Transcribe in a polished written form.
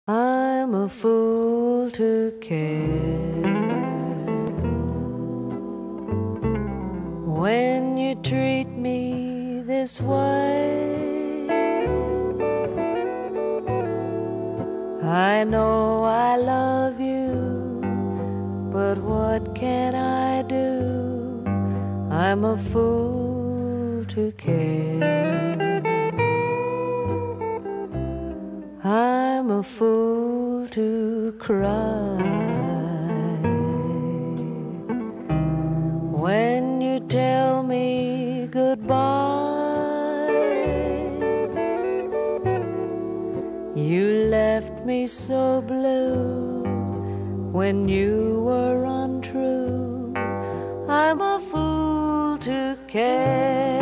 I'm a fool to care when you treat me this way. I know I love you, but what can I do? I'm a fool to care. I'm a fool to cry when you tell me goodbye. You left me so blue when you were untrue. I'm a fool to care.